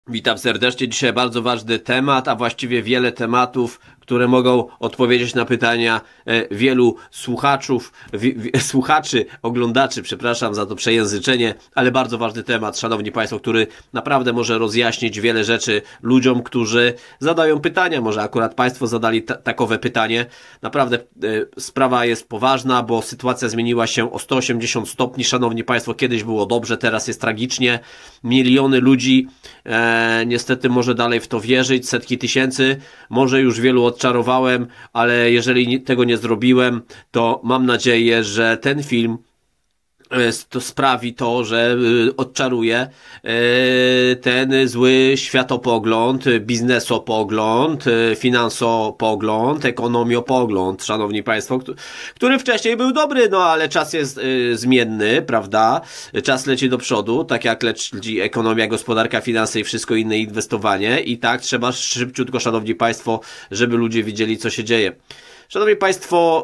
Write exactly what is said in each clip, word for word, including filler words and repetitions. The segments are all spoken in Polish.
Witam serdecznie. Dzisiaj bardzo ważny temat, a właściwie wiele tematów, które mogą odpowiedzieć na pytania e, wielu słuchaczów, wi, wi, słuchaczy, oglądaczy, przepraszam za to przejęzyczenie, ale bardzo ważny temat, szanowni państwo, który naprawdę może rozjaśnić wiele rzeczy ludziom, którzy zadają pytania. Może akurat państwo zadali takowe pytanie. Naprawdę e, sprawa jest poważna, bo sytuacja zmieniła się o sto osiemdziesiąt stopni. Szanowni państwo, kiedyś było dobrze, teraz jest tragicznie. Miliony ludzi e, niestety może dalej w to wierzyć, setki tysięcy, może już wielu odczarowałem, ale jeżeli tego nie zrobiłem, to mam nadzieję, że ten film to sprawi to, że odczaruje ten zły światopogląd, biznesopogląd, finansopogląd, ekonomiopogląd, szanowni państwo, który wcześniej był dobry, no ale czas jest zmienny, prawda? Czas leci do przodu, tak jak leci ekonomia, gospodarka, finanse i wszystko inne, inwestowanie, i tak trzeba szybciutko, szanowni państwo, żeby ludzie widzieli, co się dzieje. Szanowni państwo,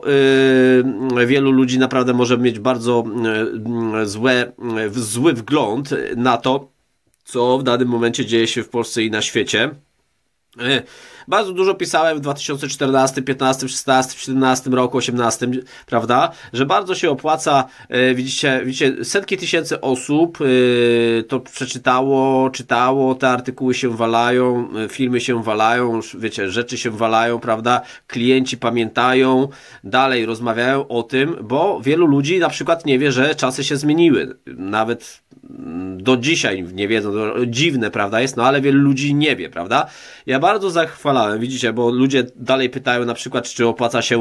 yy, wielu ludzi naprawdę może mieć bardzo yy, złe, yy, zły wgląd na to, co w danym momencie dzieje się w Polsce i na świecie. Yy, Bardzo dużo pisałem w dwa tysiące czternastym, piętnastym, szesnastym, siedemnastym roku, osiemnastym, prawda, że bardzo się opłaca, yy, widzicie, widzicie, setki tysięcy osób yy, to przeczytało, czytało, te artykuły się walają, yy, filmy się walają, wiecie, rzeczy się walają, prawda, klienci pamiętają, dalej rozmawiają o tym, bo wielu ludzi na przykład nie wie, że czasy się zmieniły, nawet do dzisiaj nie wiedzą, to dziwne, prawda, jest, no ale wielu ludzi nie wie, prawda. Ja bardzo zachwalałem, widzicie, bo ludzie dalej pytają na przykład, czy opłaca się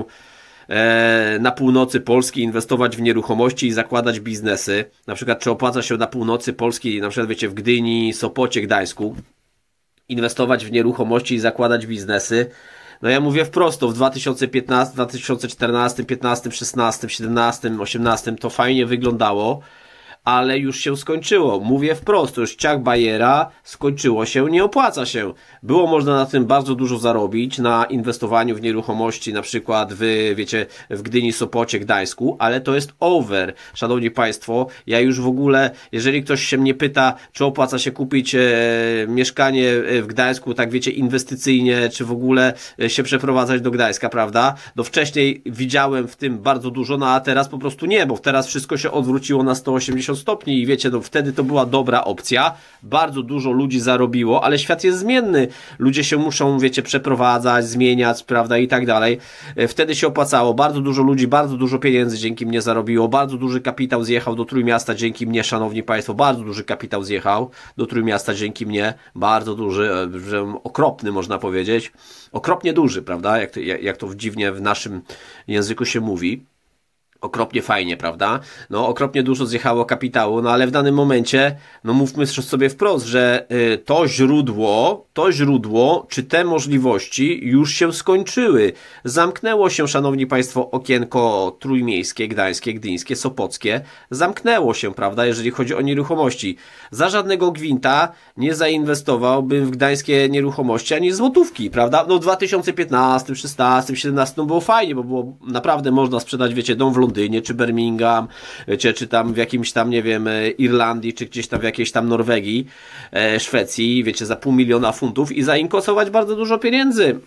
e, na północy Polski inwestować w nieruchomości i zakładać biznesy, na przykład, czy opłaca się na północy Polski, na przykład, wiecie, w Gdyni, Sopocie, Gdańsku, inwestować w nieruchomości i zakładać biznesy. No ja mówię wprost, w dwa tysiące piętnastym, dwa tysiące czternastym, piętnastym, szesnastym, siedemnastym, osiemnastym to fajnie wyglądało, ale już się skończyło. Mówię wprost, to już ciach bajera, skończyło się, nie opłaca się. Było można na tym bardzo dużo zarobić, na inwestowaniu w nieruchomości, na przykład w, wiecie, w Gdyni, Sopocie, Gdańsku, ale to jest over. Szanowni państwo, ja już w ogóle, jeżeli ktoś się mnie pyta, czy opłaca się kupić e, mieszkanie w Gdańsku, tak wiecie, inwestycyjnie, czy w ogóle się przeprowadzać do Gdańska, prawda? No wcześniej widziałem w tym bardzo dużo, no a teraz po prostu nie, bo teraz wszystko się odwróciło na sto osiemdziesiąt stopni i wiecie, no wtedy to była dobra opcja, bardzo dużo ludzi zarobiło, ale świat jest zmienny, ludzie się muszą, wiecie, przeprowadzać, zmieniać, prawda, i tak dalej. Wtedy się opłacało, bardzo dużo ludzi, bardzo dużo pieniędzy dzięki mnie zarobiło, bardzo duży kapitał zjechał do Trójmiasta dzięki mnie, szanowni państwo, bardzo duży kapitał zjechał do Trójmiasta dzięki mnie, bardzo duży, że okropny można powiedzieć, okropnie duży, prawda, jak to, jak to dziwnie w naszym języku się mówi. Okropnie fajnie, prawda? No, okropnie dużo zjechało kapitału, no ale w danym momencie, no mówmy sobie wprost, że y, to źródło, to źródło, czy te możliwości już się skończyły. Zamknęło się, szanowni państwo, okienko trójmiejskie, gdańskie, gdyńskie, sopockie. Zamknęło się, prawda, jeżeli chodzi o nieruchomości. Za żadnego gwinta nie zainwestowałbym w gdańskie nieruchomości, ani złotówki, prawda? No w dwa tysiące piętnastym, szesnastym, siedemnastym było fajnie, bo było naprawdę można sprzedać, wiecie, dom w Londynie, czy Birmingham, czy, czy tam w jakimś tam, nie wiem, Irlandii, czy gdzieś tam w jakiejś tam Norwegii, e, Szwecji, wiecie, za pół miliona funtów i zainkasować bardzo dużo pieniędzy.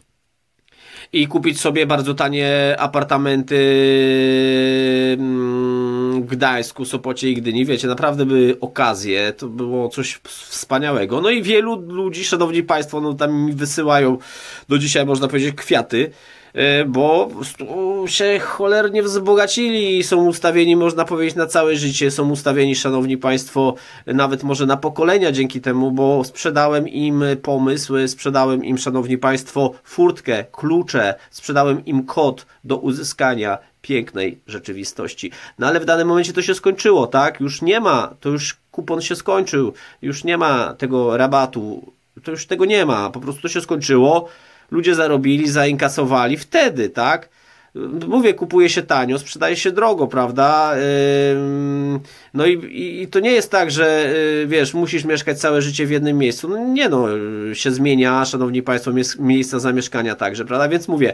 I kupić sobie bardzo tanie apartamenty w Gdańsku, Sopocie i Gdyni. Wiecie, naprawdę były okazje, to było coś wspaniałego. No i wielu ludzi, szanowni państwo, no tam mi wysyłają do dzisiaj, można powiedzieć, kwiaty, bo się cholernie wzbogacili i są ustawieni, można powiedzieć, na całe życie, są ustawieni, szanowni państwo, nawet może na pokolenia dzięki temu, bo sprzedałem im pomysł, sprzedałem im, szanowni państwo, furtkę, klucze, sprzedałem im kod do uzyskania pięknej rzeczywistości. No ale w danym momencie to się skończyło, tak? Już nie ma, to już kupon się skończył, już nie ma tego rabatu, to już tego nie ma, po prostu to się skończyło. Ludzie zarobili, zainkasowali wtedy, tak? Mówię, kupuje się tanio, sprzedaje się drogo, prawda? No i, i, i to nie jest tak, że wiesz, musisz mieszkać całe życie w jednym miejscu. No nie no, się zmienia, szanowni państwo, miejsca zamieszkania także, prawda? Więc mówię,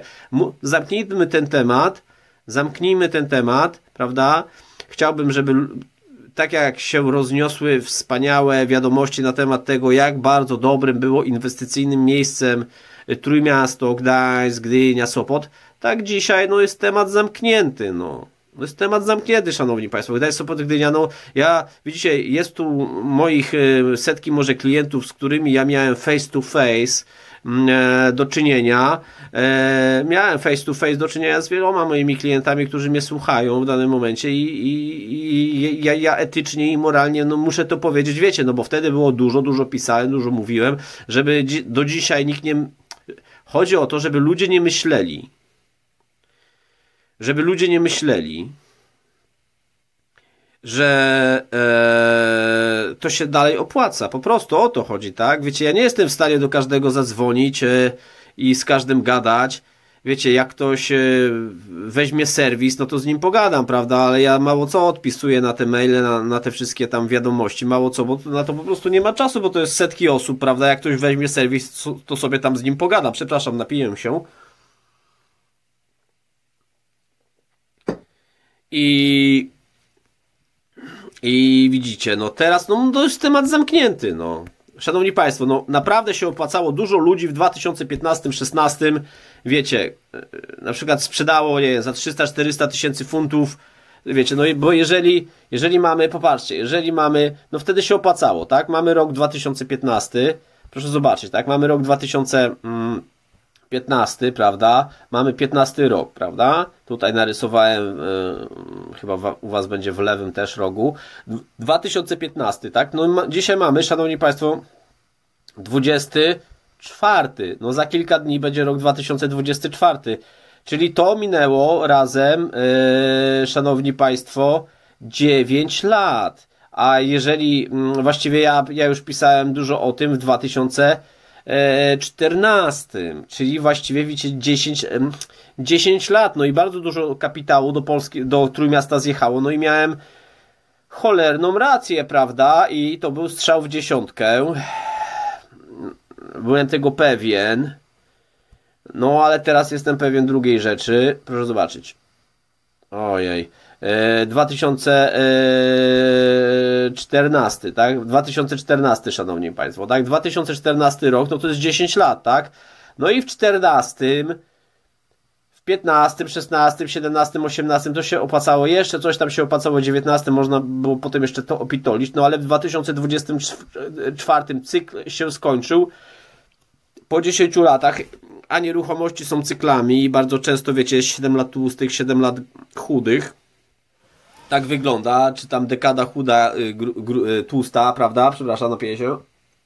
zamknijmy ten temat, zamknijmy ten temat, prawda? Chciałbym, żeby tak jak się rozniosły wspaniałe wiadomości na temat tego, jak bardzo dobrym było inwestycyjnym miejscem Trójmiasto, Gdańsk, Gdynia, Sopot, tak dzisiaj no, jest temat zamknięty. No. To jest temat zamknięty, szanowni państwo. Gdańsk, Sopot, Gdynia, no ja, widzicie, jest tu moich setki może klientów, z którymi ja miałem face to face do czynienia. Miałem face to face do czynienia z wieloma moimi klientami, którzy mnie słuchają w danym momencie i, i, i ja, ja etycznie i moralnie no, muszę to powiedzieć, wiecie, no bo wtedy było dużo, dużo pisałem, dużo mówiłem, żeby dzi do dzisiaj nikt nie... Chodzi o to, żeby ludzie nie myśleli, żeby ludzie nie myśleli, że e, to się dalej opłaca. Po prostu o to chodzi, tak? Wiecie, ja nie jestem w stanie do każdego zadzwonić e, i z każdym gadać. Wiecie, jak ktoś e, weźmie serwis, no to z nim pogadam, prawda? Ale ja mało co odpisuję na te maile, na, na te wszystkie tam wiadomości, mało co, bo na to po prostu nie ma czasu, bo to jest setki osób, prawda? Jak ktoś weźmie serwis, to sobie tam z nim pogadam. Przepraszam, napiję się. I, i widzicie, no teraz no, to jest temat zamknięty, no. Szanowni państwo, no naprawdę się opłacało, dużo ludzi w dwa tysiące piętnastym szesnastym, wiecie, na przykład sprzedało, nie, za trzysta czterysta tysięcy funtów, wiecie, no bo jeżeli, jeżeli mamy, popatrzcie, jeżeli mamy, no wtedy się opłacało, tak, mamy rok dwa tysiące piętnasty, proszę zobaczyć, tak, mamy rok dwa tysiące piętnasty, prawda? Mamy piętnasty rok, prawda? Tutaj narysowałem, yy, chyba wa, u was będzie w lewym też rogu. dwa tysiące piętnasty, tak? No ma, dzisiaj mamy, szanowni państwo, dwudziesty czwarty. No za kilka dni będzie rok dwa tysiące dwudziesty czwarty. Czyli to minęło razem, yy, szanowni państwo, dziewięć lat. A jeżeli, yy, właściwie ja, ja już pisałem dużo o tym w dwa tysiące czternastym, czyli właściwie widzicie dziesięć, dziesięć lat, no i bardzo dużo kapitału do Polski, do Trójmiasta zjechało, no i miałem cholerną rację, prawda, i to był strzał w dziesiątkę, byłem tego pewien, no ale teraz jestem pewien drugiej rzeczy, proszę zobaczyć, ojej, dwa tysiące czternasty, tak? dwa tysiące czternasty, szanowni państwo, tak? dwa tysiące czternasty rok, no to jest dziesięć lat, tak? No i w czternastym, w piętnastym, szesnastym, siedemnastym, osiemnastym to się opłacało, jeszcze coś tam się opłacało, w dziewiętnastym można było potem jeszcze to opitolić, no ale w dwa tysiące dwudziestym czwartym cykl się skończył po dziesięciu latach, a nieruchomości są cyklami i bardzo często, wiecie, siedem lat tłustych, siedem lat chudych. Tak wygląda, czy tam dekada chuda, gru, gru, tłusta, prawda? Przepraszam, napiję się.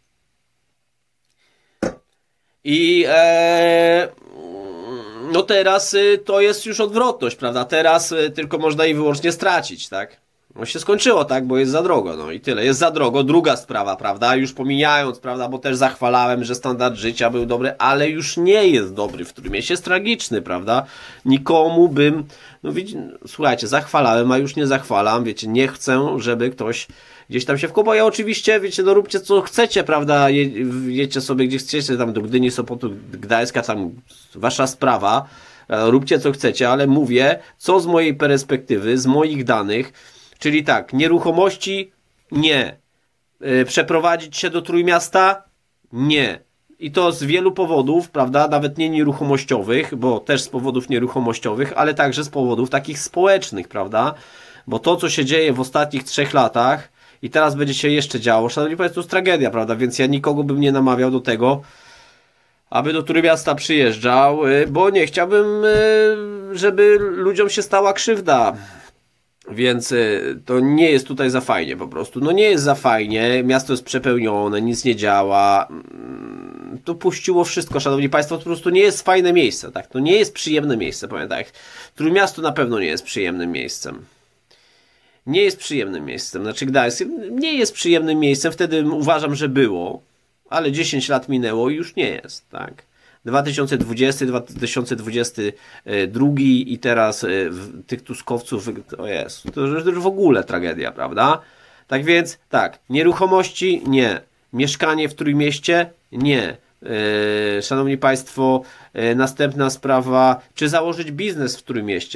I e, no teraz to jest już odwrotność, prawda? Teraz tylko można i wyłącznie stracić, tak? No się skończyło, tak? Bo jest za drogo, no i tyle. Jest za drogo. Druga sprawa, prawda? Już pomijając, prawda? Bo też zachwalałem, że standard życia był dobry, ale już nie jest dobry w Trójmieście. Jest tragiczny, prawda? Nikomu bym, no widzicie, słuchajcie, zachwalałem, a już nie zachwalam, wiecie, nie chcę, żeby ktoś gdzieś tam się wkopał. Ja oczywiście, wiecie, no róbcie co chcecie, prawda? Je, jedźcie sobie gdzie chcecie, tam do Gdyni, Sopotu, Gdańska, tam wasza sprawa. Róbcie co chcecie, ale mówię, co z mojej perspektywy, z moich danych. Czyli tak, nieruchomości? Nie. Yy, przeprowadzić się do Trójmiasta? Nie. I to z wielu powodów, prawda? Nawet nie nieruchomościowych, bo też z powodów nieruchomościowych, ale także z powodów takich społecznych, prawda? Bo to, co się dzieje w ostatnich trzech latach i teraz będzie się jeszcze działo, szanowni państwo, to jest tragedia, prawda? Więc ja nikogo bym nie namawiał do tego, aby do Trójmiasta przyjeżdżał, bo nie chciałbym, żeby ludziom się stała krzywda. Więc to nie jest tutaj za fajnie po prostu. No nie jest za fajnie, miasto jest przepełnione, nic nie działa. To puściło wszystko, szanowni państwo, to po prostu nie jest fajne miejsce, tak? To nie jest przyjemne miejsce, powiem tak. Trójmiasto na pewno nie jest przyjemnym miejscem. Nie jest przyjemnym miejscem. Znaczy Gdańsk nie jest przyjemnym miejscem, wtedy uważam, że było, ale dziesięć lat minęło i już nie jest, tak? dwa tysiące dwudziesty, dwa tysiące dwudziesty drugi i teraz tych tuskowców, to jest, to już w ogóle tragedia, prawda? Tak więc, tak, nieruchomości? Nie. Mieszkanie w Trójmieście? Nie. Szanowni państwo, następna sprawa, czy założyć biznes w Trójmieście?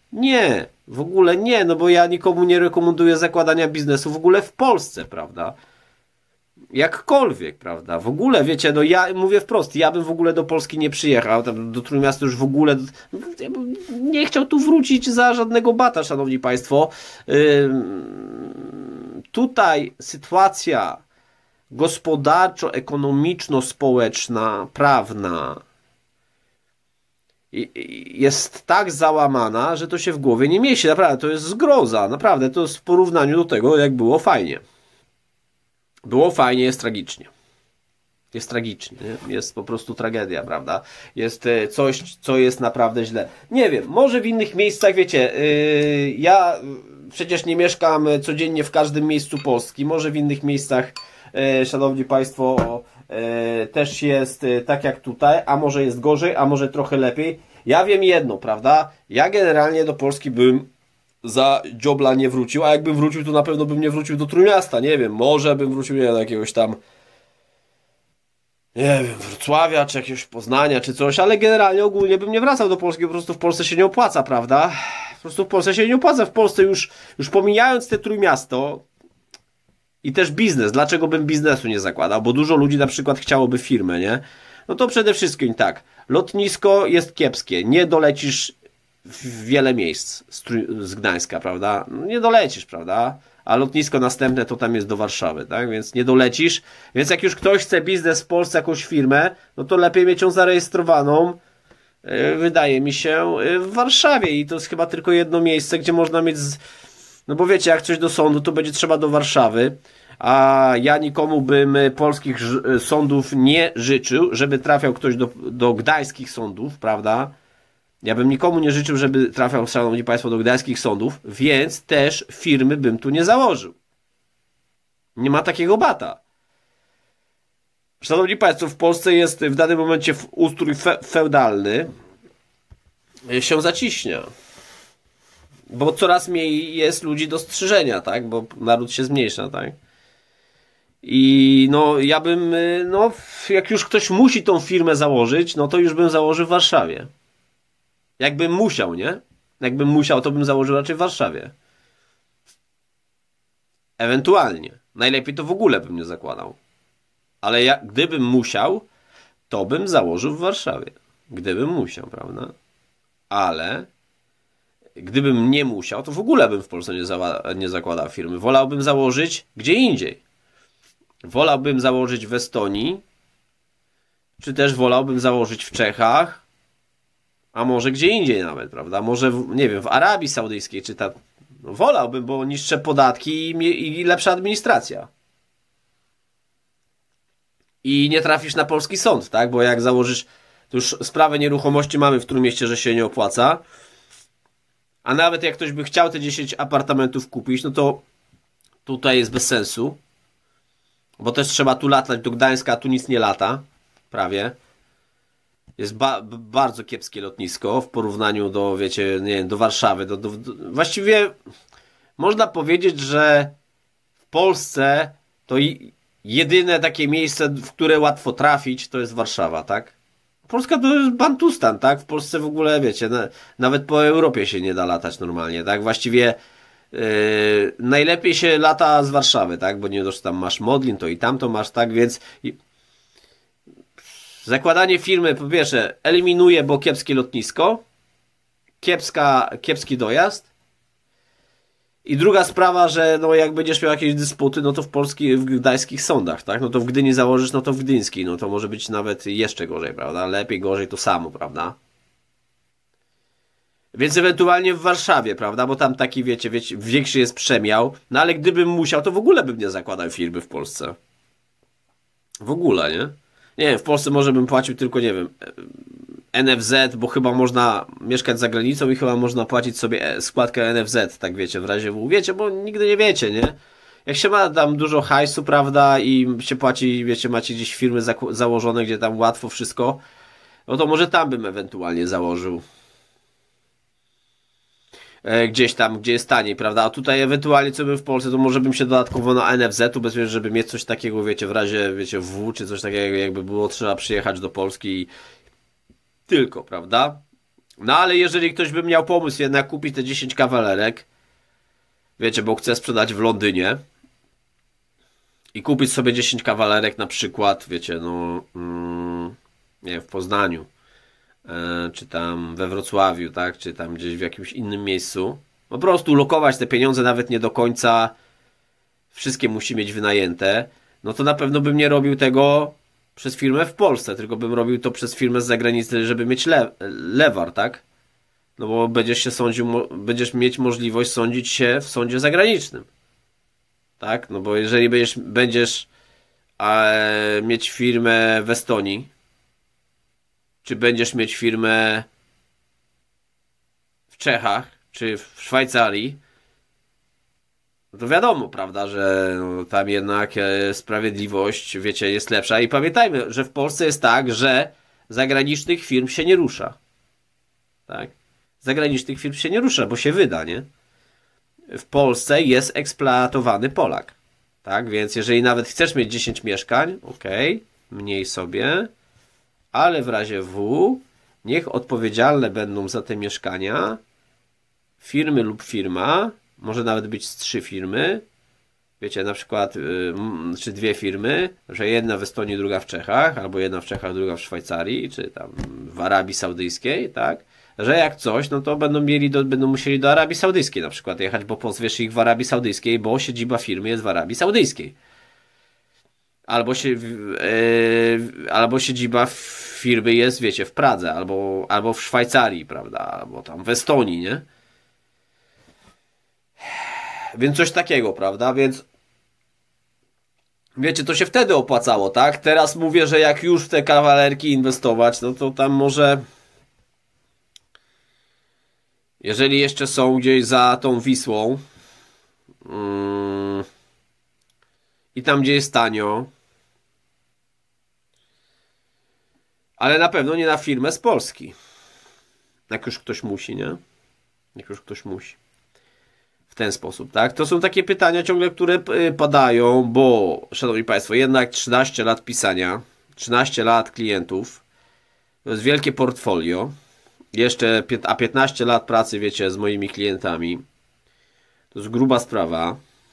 Nie, w ogóle nie, no bo ja nikomu nie rekomenduję zakładania biznesu w ogóle w Polsce, prawda? Jakkolwiek, prawda? W ogóle, wiecie, no ja mówię wprost, ja bym w ogóle do Polski nie przyjechał, tam do Trójmiasta już w ogóle, ja bym nie chciał tu wrócić za żadnego bata, szanowni państwo. Yy, tutaj sytuacja gospodarczo-ekonomiczno-społeczna, prawna jest tak załamana, że to się w głowie nie mieści. Naprawdę, to jest zgroza. Naprawdę, to jest w porównaniu do tego, jak było fajnie. Było fajnie, jest tragicznie. Jest tragicznie, nie? Jest po prostu tragedia, prawda? Jest coś, co jest naprawdę źle. Nie wiem, może w innych miejscach, wiecie, yy, ja przecież nie mieszkam codziennie w każdym miejscu Polski. Może w innych miejscach, yy, szanowni państwo, yy, też jest yy, tak jak tutaj, a może jest gorzej, a może trochę lepiej. Ja wiem jedno, prawda? Ja generalnie do Polski bym za dziobla nie wrócił, a jakbym wrócił, to na pewno bym nie wrócił do Trójmiasta, nie wiem, może bym wrócił, nie wiem, do jakiegoś tam, nie wiem, Wrocławia, czy jakiegoś Poznania, czy coś, ale generalnie ogólnie bym nie wracał do Polski, po prostu w Polsce się nie opłaca, prawda? Po prostu w Polsce się nie opłaca, w Polsce już, już pomijając te Trójmiasto i też biznes, dlaczego bym biznesu nie zakładał, bo dużo ludzi na przykład chciałoby firmę, nie? No to przede wszystkim tak, lotnisko jest kiepskie, nie dolecisz w wiele miejsc z, z Gdańska, prawda? No nie dolecisz, prawda? A lotnisko następne to tam jest do Warszawy, tak? Więc nie dolecisz. Więc jak już ktoś chce biznes w Polsce, jakąś firmę, no to lepiej mieć ją zarejestrowaną, yy, wydaje mi się, yy, w Warszawie. I to jest chyba tylko jedno miejsce, gdzie można mieć... Z... No bo wiecie, jak coś do sądu, to będzie trzeba do Warszawy. A ja nikomu bym polskich sądów nie życzył, żeby trafiał ktoś do, do gdańskich sądów, prawda? Ja bym nikomu nie życzył, żeby trafiał, szanowni państwo, do gdańskich sądów, więc też firmy bym tu nie założył. Nie ma takiego bata. Szanowni państwo, w Polsce jest w danym momencie ustrój fe feudalny się zaciśnia. Bo coraz mniej jest ludzi do strzyżenia, tak? Bo naród się zmniejsza, tak? I no ja bym, no jak już ktoś musi tą firmę założyć, no to już bym założył w Warszawie. Jakbym musiał, nie? Jakbym musiał, to bym założył raczej w Warszawie. Ewentualnie. Najlepiej to w ogóle bym nie zakładał. Ale ja, gdybym musiał, to bym założył w Warszawie. Gdybym musiał, prawda? Ale gdybym nie musiał, to w ogóle bym w Polsce nie, nie zakładał firmy. Wolałbym założyć gdzie indziej. Wolałbym założyć w Estonii, czy też wolałbym założyć w Czechach, a może gdzie indziej nawet, prawda? Może, w, nie wiem, w Arabii Saudyjskiej, czy ta... No, wolałbym, bo niższe podatki i, i lepsza administracja. I nie trafisz na polski sąd, tak? Bo jak założysz... To już sprawę nieruchomości mamy w Trójmieście, że się nie opłaca. A nawet jak ktoś by chciał te dziesięć apartamentów kupić, no to tutaj jest bez sensu. Bo też trzeba tu latać do Gdańska, a tu nic nie lata. Prawie. Jest ba bardzo kiepskie lotnisko w porównaniu do, wiecie, nie wiem, do Warszawy. Do, do, do... Właściwie można powiedzieć, że w Polsce to jedyne takie miejsce, w które łatwo trafić, to jest Warszawa, tak? Polska to jest Bantustan, tak? W Polsce w ogóle, wiecie, na, nawet po Europie się nie da latać normalnie, tak? Właściwie yy, najlepiej się lata z Warszawy, tak? Bo nie dość tam masz Modlin, to i tamto masz, tak? Więc i... zakładanie firmy, po pierwsze, eliminuje, bo kiepskie lotnisko, kiepska, kiepski dojazd. I druga sprawa, że no jak będziesz miał jakieś dysputy, no to w polskich, w gdańskich sądach, tak? No to w Gdyni założysz, no to w gdyńskiej, no to może być nawet jeszcze gorzej, prawda? Lepiej, gorzej, to samo, prawda? Więc ewentualnie w Warszawie, prawda? Bo tam taki, wiecie, wiecie, większy jest przemiał. No ale gdybym musiał, to w ogóle bym nie zakładał firmy w Polsce. W ogóle, nie? Nie wiem, w Polsce może bym płacił tylko, nie wiem, N F Z, bo chyba można mieszkać za granicą i chyba można płacić sobie składkę N F Z, tak wiecie, w razie W. Wiecie, bo nigdy nie wiecie, nie? Jak się ma tam dużo hajsu, prawda, i się płaci, wiecie, macie gdzieś firmy za założone, gdzie tam łatwo wszystko, no to może tam bym ewentualnie założył. E, gdzieś tam, gdzie jest taniej, prawda? A tutaj ewentualnie co bym w Polsce, to może bym się dodatkowo na N F Z ubezpieczył, żeby mieć coś takiego, wiecie, w razie, wiecie, W, czy coś takiego, jakby było trzeba przyjechać do Polski i tylko, prawda? No ale jeżeli ktoś by miał pomysł jednak kupić te dziesięć kawalerek, wiecie, bo chce sprzedać w Londynie i kupić sobie dziesięć kawalerek na przykład, wiecie, no mm, nie wiem, w Poznaniu, e, czy tam we Wrocławiu, tak, czy tam gdzieś w jakimś innym miejscu, po prostu lokować te pieniądze, nawet nie do końca wszystkie musi mieć wynajęte, no to na pewno bym nie robił tego przez firmę w Polsce, tylko bym robił to przez firmę z zagranicy, żeby mieć le lewar, tak? No bo będziesz się sądził, będziesz mieć możliwość sądzić się w sądzie zagranicznym. Tak? No bo jeżeli będziesz, będziesz e, mieć firmę w Estonii, czy będziesz mieć firmę w Czechach, czy w Szwajcarii, no to wiadomo, prawda, że no, tam jednak e, sprawiedliwość, wiecie, jest lepsza. I pamiętajmy, że w Polsce jest tak, że zagranicznych firm się nie rusza. Tak? Zagranicznych firm się nie rusza, bo się wyda, nie? W Polsce jest eksploatowany Polak. Tak? Więc jeżeli nawet chcesz mieć dziesięć mieszkań, ok, mniej sobie, ale w razie W niech odpowiedzialne będą za te mieszkania firmy lub firma, może nawet być z trzy firmy, wiecie, na przykład yy, czy dwie firmy, że jedna w Estonii, druga w Czechach, albo jedna w Czechach, druga w Szwajcarii, czy tam w Arabii Saudyjskiej, tak? Że jak coś, no to będą mieli do, będą musieli do Arabii Saudyjskiej na przykład jechać, bo pozwiesz ich w Arabii Saudyjskiej, bo siedziba firmy jest w Arabii Saudyjskiej. Albo, się, yy, albo siedziba firmy jest, wiecie, w Pradze, albo, albo w Szwajcarii, prawda, albo tam w Estonii, nie? Więc coś takiego, prawda? Więc wiecie, to się wtedy opłacało, tak? Teraz mówię, że jak już w te kawalerki inwestować, no to tam może, jeżeli jeszcze są gdzieś za tą Wisłą yy, i tam, gdzie jest tanio, ale na pewno nie na firmę z Polski. Jak już ktoś musi, nie? Jak już ktoś musi. W ten sposób, tak? To są takie pytania ciągle, które padają, bo, szanowni państwo, jednak trzynaście lat pisania, trzynaście lat klientów, to jest wielkie portfolio, jeszcze, a piętnaście lat pracy, wiecie, z moimi klientami, to jest gruba sprawa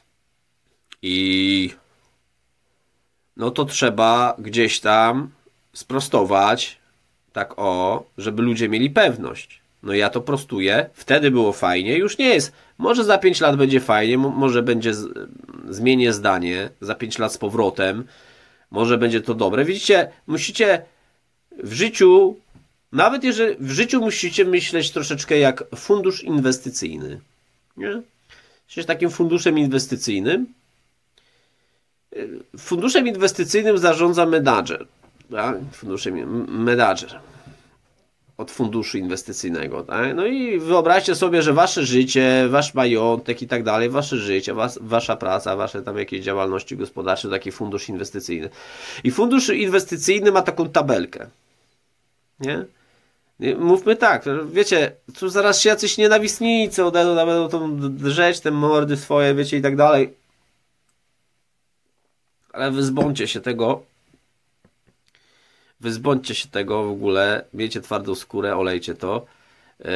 i no to trzeba gdzieś tam sprostować, tak o, żeby ludzie mieli pewność. No ja to prostuję, wtedy było fajnie, już nie jest. Może za pięć lat będzie fajnie, może będzie z, zmienię zdanie, za pięć lat z powrotem, może będzie to dobre. Widzicie, musicie w życiu, nawet jeżeli w życiu musicie myśleć troszeczkę jak fundusz inwestycyjny. Nie? Jesteś takim funduszem inwestycyjnym. Funduszem inwestycyjnym zarządza menadżer. Tak? Funduszem menadżer. Od funduszu inwestycyjnego, tak? No i wyobraźcie sobie, że wasze życie, wasz majątek i tak dalej, wasze życie, was, wasza praca, wasze tam jakieś działalności gospodarcze, taki fundusz inwestycyjny. I fundusz inwestycyjny ma taką tabelkę. Nie? Mówmy tak, wiecie, tu zaraz się jacyś nienawistnicy odejdą, będą tą drzeć, te mordy swoje, wiecie, i tak dalej. Ale wyzbądźcie się tego. Wyzbądźcie się tego w ogóle, miejcie twardą skórę, olejcie to yy,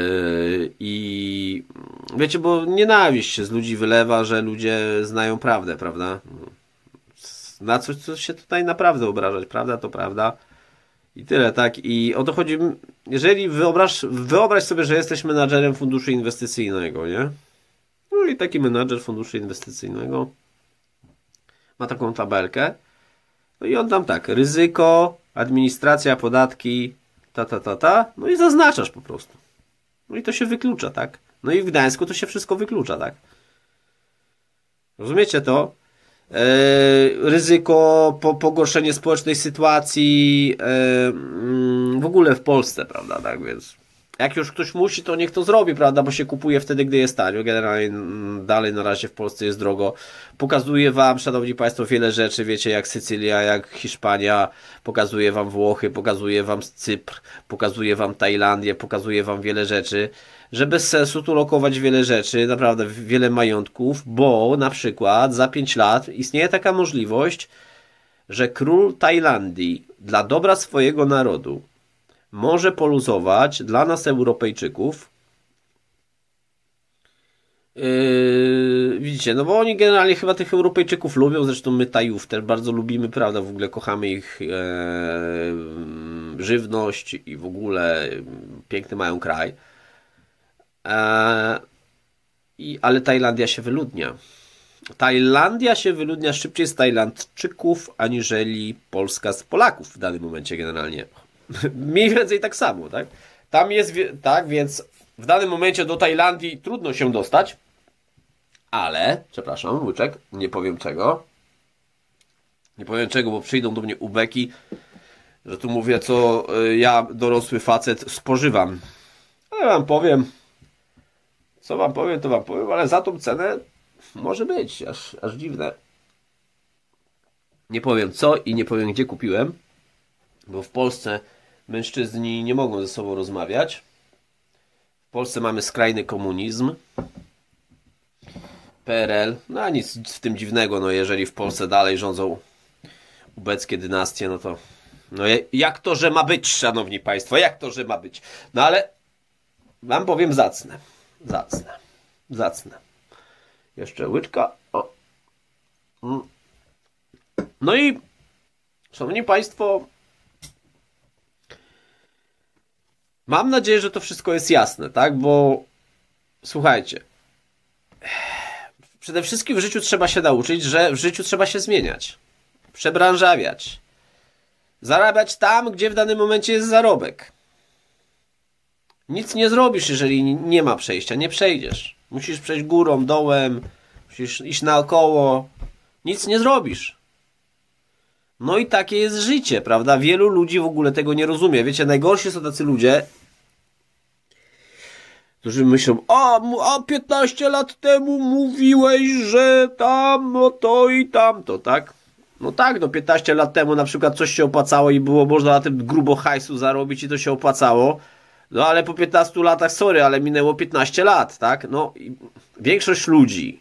i wiecie, bo nienawiść się z ludzi wylewa, że ludzie znają prawdę, prawda? Na coś, co się tutaj naprawdę obrażać, prawda to prawda i tyle, tak? I o to chodzi, jeżeli wyobraź, wyobraź sobie, że jesteś menadżerem funduszu inwestycyjnego, nie? No i taki menadżer funduszu inwestycyjnego ma taką tabelkę, no i on tam tak, ryzyko, administracja, podatki, ta, ta, ta, ta, no i zaznaczasz po prostu. No i to się wyklucza, tak? No i w Gdańsku to się wszystko wyklucza, tak? Rozumiecie to? Yy, ryzyko, po, pogorszenie społecznej sytuacji, yy, yy, w ogóle w Polsce, prawda? Tak więc jak już ktoś musi, to niech to zrobi, prawda? Bo się kupuje wtedy, gdy jest tanio. Generalnie dalej na razie w Polsce jest drogo. Pokazuję wam, szanowni państwo, wiele rzeczy, wiecie, jak Sycylia, jak Hiszpania, pokazuję wam Włochy, pokazuję wam Cypr, pokazuję wam Tajlandię, pokazuję wam wiele rzeczy, że bez sensu tu lokować wiele rzeczy, naprawdę wiele majątków, bo na przykład za pięć lat istnieje taka możliwość, że król Tajlandii dla dobra swojego narodu może poluzować dla nas Europejczyków. Yy, widzicie, no bo oni generalnie chyba tych Europejczyków lubią, zresztą my Tajów też bardzo lubimy, prawda, w ogóle kochamy ich e, żywność i w ogóle piękny mają kraj. E, i, ale Tajlandia się wyludnia. Tajlandia się wyludnia szybciej z Tajlandczyków, aniżeli Polska z Polaków w danym momencie generalnie. Mniej więcej tak samo, tak? Tam jest, tak, więc w danym momencie do Tajlandii trudno się dostać, ale, przepraszam, łyczek, nie powiem czego. Nie powiem czego, bo przyjdą do mnie ubeki, że tu mówię, co ja, dorosły facet, spożywam. Ale wam powiem, co wam powiem, to wam powiem, ale za tą cenę może być, aż, aż dziwne. Nie powiem co i nie powiem gdzie kupiłem, bo w Polsce mężczyźni nie mogą ze sobą rozmawiać. W Polsce mamy skrajny komunizm. P R L, no a nic w tym dziwnego, no jeżeli w Polsce dalej rządzą ubeckie dynastie, no to no jak to, że ma być, szanowni państwo, jak to, że ma być? No ale wam powiem zacne, zacne, zacne. Jeszcze łyczka. O. No i szanowni państwo, mam nadzieję, że to wszystko jest jasne, tak? Bo słuchajcie, przede wszystkim w życiu trzeba się nauczyć, że w życiu trzeba się zmieniać, przebranżawiać, zarabiać tam, gdzie w danym momencie jest zarobek. Nic nie zrobisz, jeżeli nie ma przejścia, nie przejdziesz. Musisz przejść górą, dołem, musisz iść naokoło. Nic nie zrobisz. No i takie jest życie, prawda? Wielu ludzi w ogóle tego nie rozumie. Wiecie, najgorsi są tacy ludzie, którzy myślą, a, a piętnaście lat temu mówiłeś, że tam, no to i tamto, tak? No tak, no piętnaście lat temu na przykład coś się opłacało i było można na tym grubo hajsu zarobić i to się opłacało. No ale po piętnastu latach, sorry, ale minęło piętnaście lat, tak? No i większość ludzi,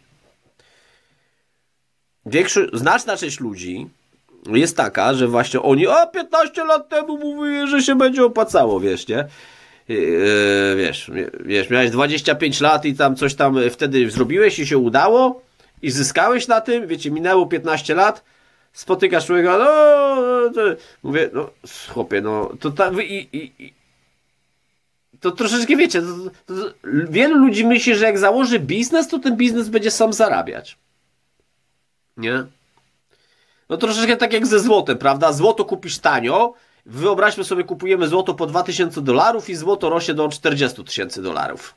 większość, znaczna część ludzi jest taka, że właśnie oni, a piętnaście lat temu mówili, że się będzie opłacało, wiesz, nie? Yy, wiesz, wiesz, miałeś dwadzieścia pięć lat i tam coś tam wtedy zrobiłeś i się udało i zyskałeś na tym, wiecie, minęło piętnaście lat, spotykasz człowieka, no, to, mówię, no, chłopie, no, to tam, i, i, i to troszeczkę, wiecie, to, to, to, wielu ludzi myśli, że jak założy biznes, to ten biznes będzie sam zarabiać. Nie? No troszeczkę tak jak ze złotem, prawda? Złoto kupisz tanio, wyobraźmy sobie, kupujemy złoto po dwa tysiące dolarów i złoto rośnie do czterdziestu tysięcy dolarów.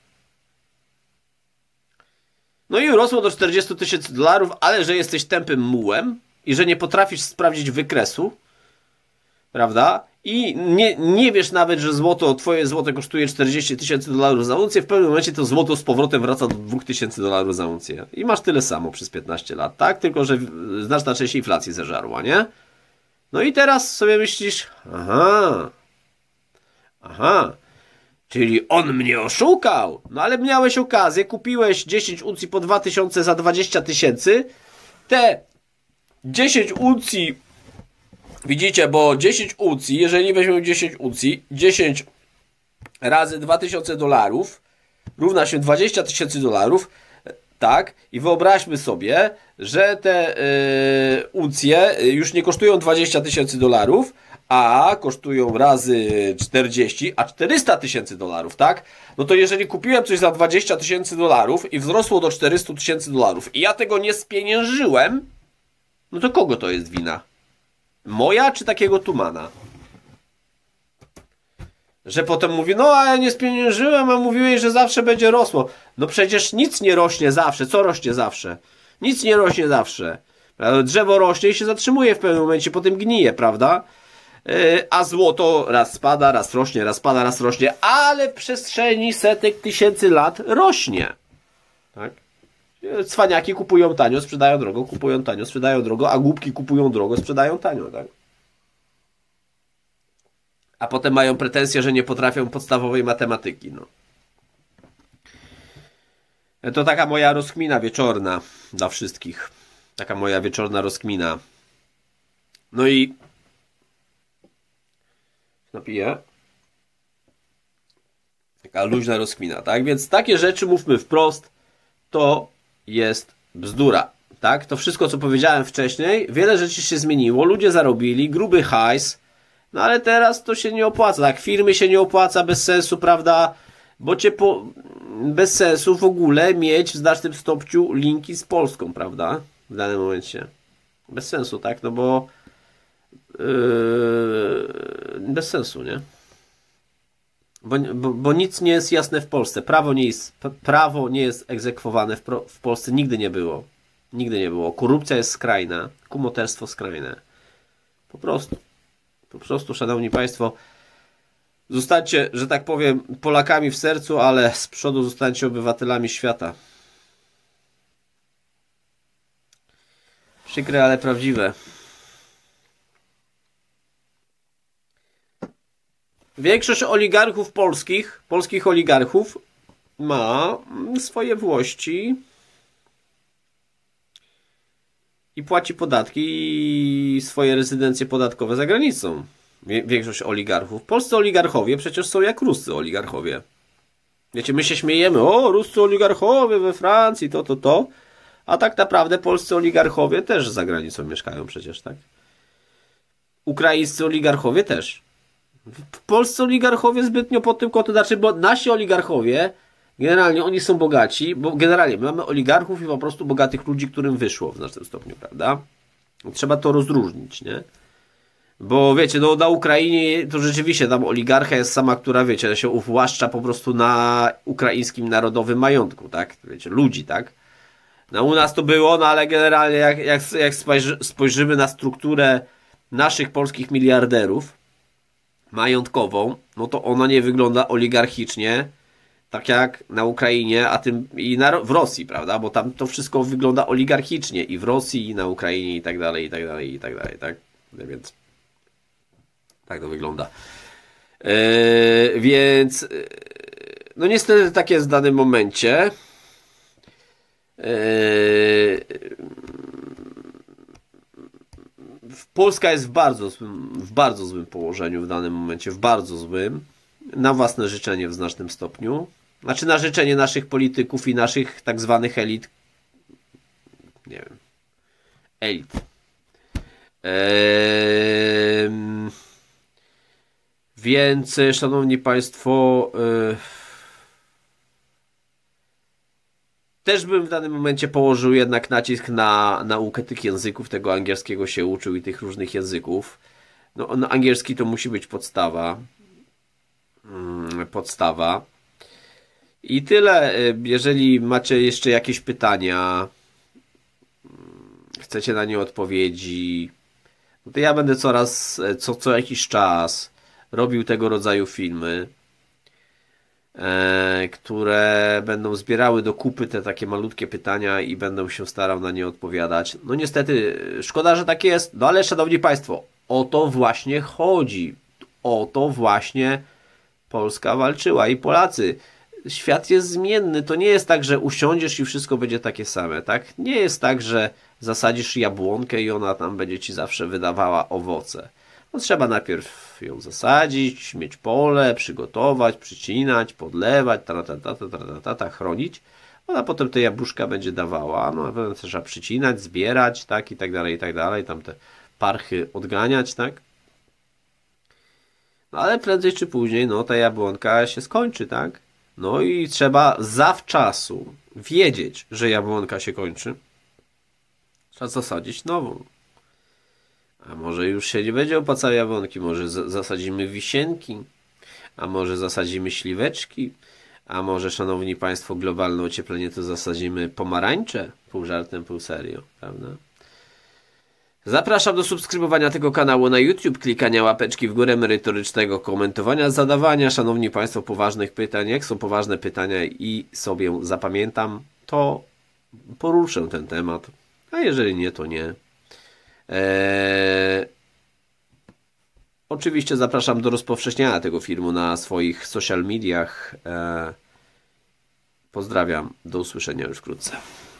No i rosło do czterdziestu tysięcy dolarów, ale że jesteś tępym mułem i że nie potrafisz sprawdzić wykresu, prawda? I nie, nie wiesz nawet, że złoto, twoje złoto kosztuje czterdzieści tysięcy dolarów za uncję, w pewnym momencie to złoto z powrotem wraca do dwa tysiące dolarów za uncję. I masz tyle samo przez piętnaście lat, tak? Tylko że znaczna część inflacji zeżarła, nie? No i teraz sobie myślisz, aha, aha, czyli on mnie oszukał. No ale miałeś okazję, kupiłeś dziesięć uncji po dwa tysiące za dwadzieścia tysięcy, te dziesięć uncji, widzicie, bo dziesięć uncji, jeżeli weźmiemy dziesięć uncji, dziesięć razy dwa tysiące dolarów równa się dwadzieścia tysięcy dolarów, tak? I wyobraźmy sobie, że te yy, uncje już nie kosztują dwadzieścia tysięcy dolarów, a kosztują razy czterdzieści, a czterysta tysięcy dolarów, tak? No to jeżeli kupiłem coś za dwadzieścia tysięcy dolarów i wzrosło do czterysta tysięcy dolarów i ja tego nie spieniężyłem, no to kogo to jest wina? Moja czy takiego Tumana? Że potem mówi, no a ja nie spieniężyłem, a mówiłeś, że zawsze będzie rosło. No przecież nic nie rośnie zawsze. Co rośnie zawsze? Nic nie rośnie zawsze. Drzewo rośnie i się zatrzymuje w pewnym momencie, potem gnije, prawda? A złoto raz spada, raz rośnie, raz spada, raz rośnie, ale w przestrzeni setek tysięcy lat rośnie. Tak? Cwaniaki kupują tanio, sprzedają drogo, kupują tanio, sprzedają drogo, a głupki kupują drogo, sprzedają tanio, tak? A potem mają pretensje, że nie potrafią podstawowej matematyki, no. To taka moja rozkmina wieczorna dla wszystkich. Taka moja wieczorna rozkmina. No i napiję. taka luźna rozkmina, tak? Więc takie rzeczy, mówmy wprost, to jest bzdura, tak? To wszystko, co powiedziałem wcześniej, wiele rzeczy się zmieniło, ludzie zarobili, gruby hajs, no ale teraz to się nie opłaca, tak? Firmy się nie opłaca, bez sensu, prawda? Bo cię po... bez sensu w ogóle mieć w znacznym stopniu linki z Polską, prawda? W danym momencie. Bez sensu, tak? No bo yy... bez sensu, nie? Bo, bo, bo nic nie jest jasne w Polsce. Prawo nie jest, prawo nie jest egzekwowane w, pro, w Polsce. Nigdy nie było. Nigdy nie było. Korupcja jest skrajna. Kumoterstwo skrajne. Po prostu. Po prostu, szanowni państwo, zostańcie, że tak powiem, Polakami w sercu, ale z przodu zostańcie obywatelami świata. Przykre, ale prawdziwe. Większość oligarchów polskich, polskich oligarchów ma swoje włości i płaci podatki i swoje rezydencje podatkowe za granicą. Większość oligarchów. Polscy oligarchowie przecież są jak ruscy oligarchowie. Wiecie, my się śmiejemy, o, ruscy oligarchowie we Francji, to, to, to. A tak naprawdę polscy oligarchowie też za granicą mieszkają przecież, tak? Ukraińscy oligarchowie też. Polscy oligarchowie zbytnio pod tym kątem, znaczy, bo nasi oligarchowie, generalnie oni są bogaci, bo generalnie my mamy oligarchów i po prostu bogatych ludzi, którym wyszło w znacznym stopniu, prawda? Trzeba to rozróżnić, nie? Bo wiecie, no na Ukrainie to rzeczywiście tam oligarcha jest sama, która, wiecie, się uwłaszcza po prostu na ukraińskim narodowym majątku, tak? Wiecie, ludzi, tak? No u nas to było, no ale generalnie jak, jak, jak spojrzymy na strukturę naszych polskich miliarderów majątkową, no to ona nie wygląda oligarchicznie, tak jak na Ukrainie, a tym i na, w Rosji, prawda? Bo tam to wszystko wygląda oligarchicznie i w Rosji, i na Ukrainie, i tak dalej, i tak dalej, i tak dalej, tak? Więc tak to wygląda. Yy, więc yy, no niestety tak jest w danym momencie. Yy, Polska jest w bardzo złym, w bardzo złym położeniu w danym momencie, w bardzo złym, na własne życzenie w znacznym stopniu. Znaczy na życzenie naszych polityków i naszych tak zwanych elit. Nie wiem. Elit. Eee, więc, szanowni państwo, yy, też bym w danym momencie położył jednak nacisk na naukę tych języków, tego angielskiego się uczył i tych różnych języków. No, no angielski to musi być podstawa. Hmm, podstawa. I tyle. Jeżeli macie jeszcze jakieś pytania, chcecie na nie odpowiedzi, no to ja będę coraz, co, co jakiś czas robił tego rodzaju filmy, e, które będą zbierały do kupy te takie malutkie pytania i będę się starał na nie odpowiadać. No niestety, szkoda, że tak jest, no ale szanowni państwo, o to właśnie chodzi. O to właśnie Polska walczyła i Polacy. Świat jest zmienny. To nie jest tak, że usiądziesz i wszystko będzie takie same, tak? Nie jest tak, że zasadzisz jabłonkę i ona tam będzie ci zawsze wydawała owoce. No, trzeba najpierw ją zasadzić, mieć pole, przygotować, przycinać, podlewać, ta, ta, ta, ta, ta, ta, ta, chronić. Ona potem te jabłuszka będzie dawała. No, potem trzeba przycinać, zbierać, tak, i tak dalej, i tak dalej. Tam te parchy odganiać, tak? No, ale prędzej czy później, no, ta jabłonka się skończy, tak? No i trzeba zawczasu wiedzieć, że jabłonka się kończy. Trzeba zasadzić nową. A może już się nie będzie opłacały jabłonki, może zasadzimy wisienki, a może zasadzimy śliweczki, a może, szanowni państwo, globalne ocieplenie to zasadzimy pomarańcze, pół żartem, pół serio, prawda? Zapraszam do subskrybowania tego kanału na YouTube, klikania łapeczki w górę, merytorycznego komentowania, zadawania, szanowni państwo, poważnych pytań. Jak są poważne pytania i sobie zapamiętam, to poruszę ten temat, a jeżeli nie, to nie. Eee... Oczywiście zapraszam do rozpowszechniania tego filmu na swoich social mediach. Eee... Pozdrawiam, do usłyszenia już wkrótce.